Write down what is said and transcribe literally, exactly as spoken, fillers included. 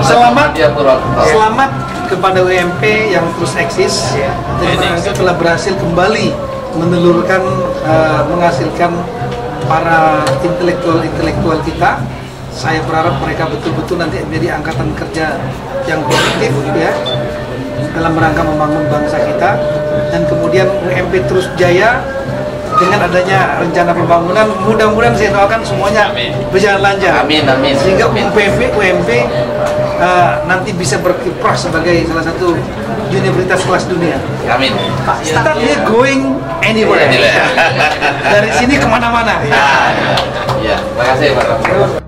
Selamat, selamat kepada U M P yang terus eksis ya. Dan mereka telah berhasil kembali menelurkan, uh, menghasilkan para intelektual-intelektual kita. Saya berharap mereka betul-betul nanti menjadi angkatan kerja yang positif ya dalam rangka membangun bangsa kita, dan kemudian U M P terus jaya dengan adanya rencana pembangunan. Mudah-mudahan saya doakan semuanya berjalan lancar. Amin, amin. Sehingga U M P, U M P uh, nanti bisa berkiprah sebagai salah satu universitas kelas dunia. Amin. Startnya going anywhere. Dari sini kemana-mana. Ya, ya. Terima kasih Pak.